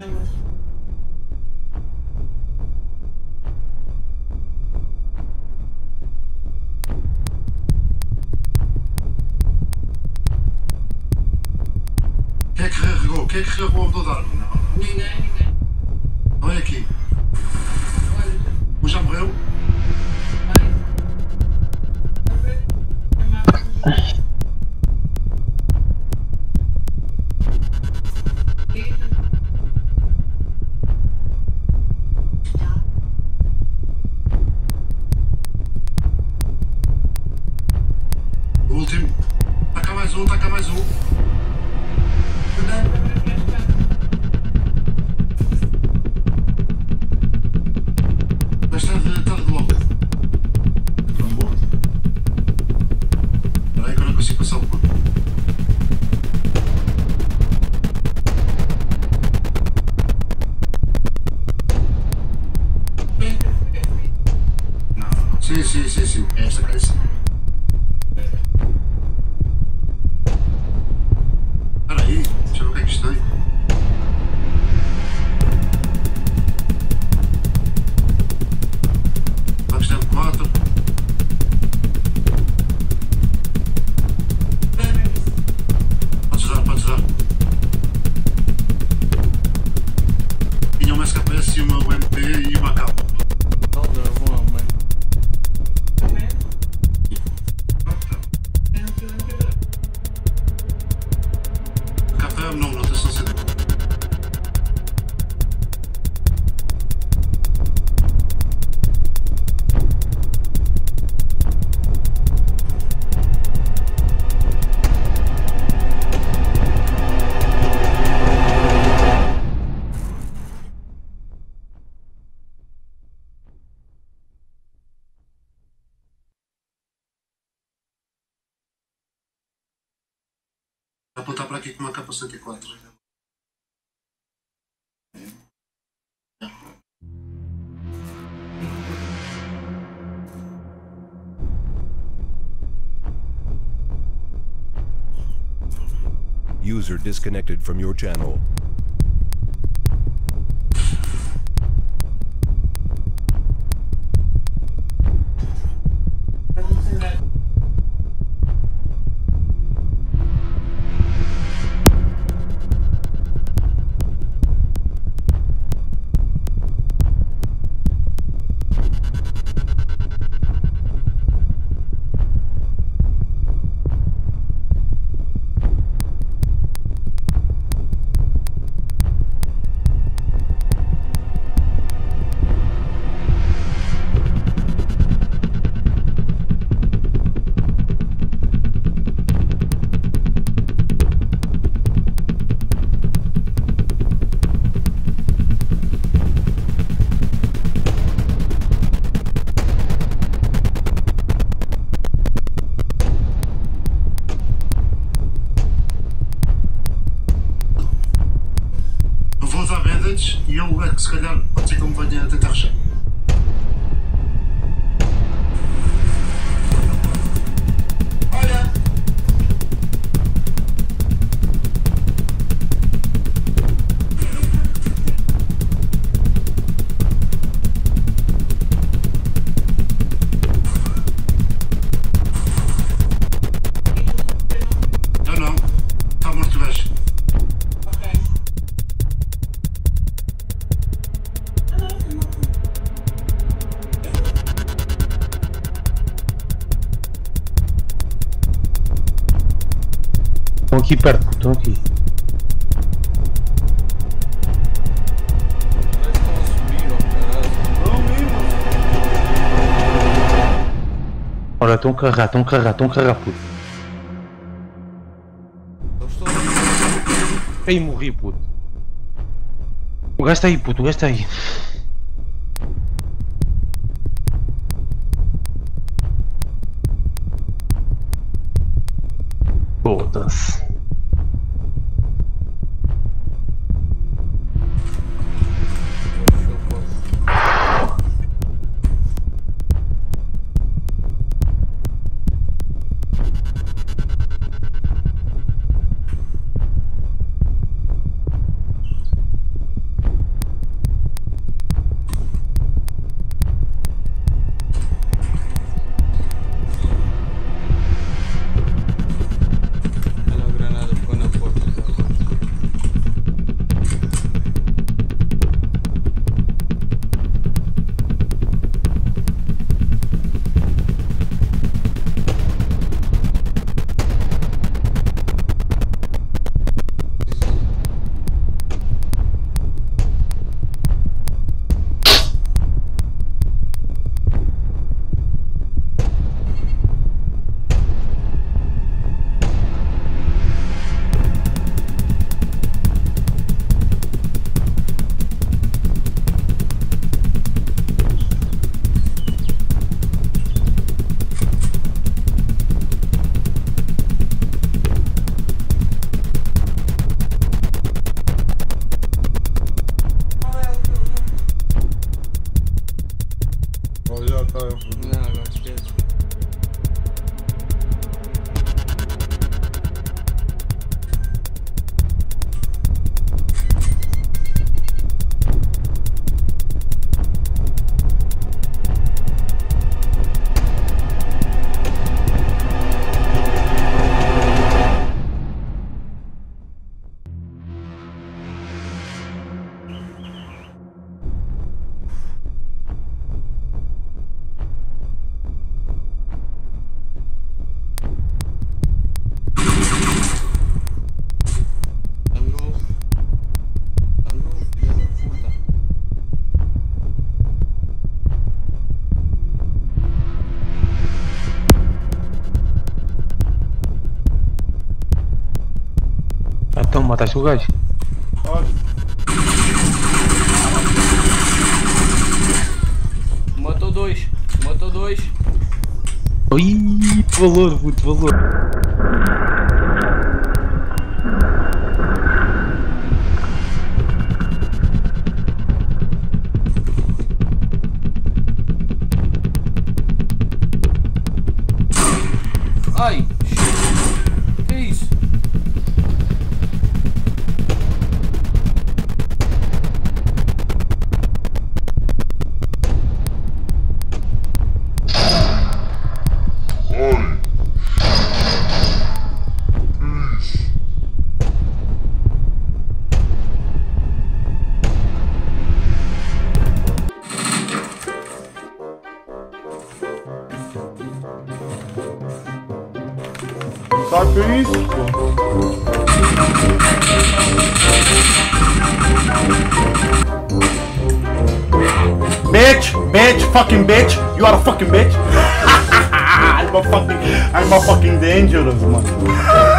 Quem é que carregou? Quem é que carregou o abdô de arma? Não. Ninguém. Não é aqui. Um já morreu? O último. Está cá mais um, está cá mais um. Mas está de logo. Espera aí que eu não consigo passar o ponto. Não. Sim. É esta cá, sim. Espera aí, deixa eu ver o que é que isto tem. Questão 4. Podes usar. Tinha uma SKS e uma UMP e uma AK. KM não tem só CD. Vou apontar para aqui com uma K-104. User disconnected from your channel. E ele é que se calhar pode ser que ele me venha a tentar rechear. Olha! Não, está morto o gajo. Estão aqui perto, estão aqui. Olha, estão a carrar, puto. Aí morri, puto. O gajo está aí, puto, o gajo está aí. Foda-se. Mataste o gajo. Matou dois. Matou dois. Ui, valor, muito valor. Ai! Que é isso? Sabe o que é isso, pô? Bitch, fucking bitch, you are a fucking bitch. I'm a fucking dangerous, mano.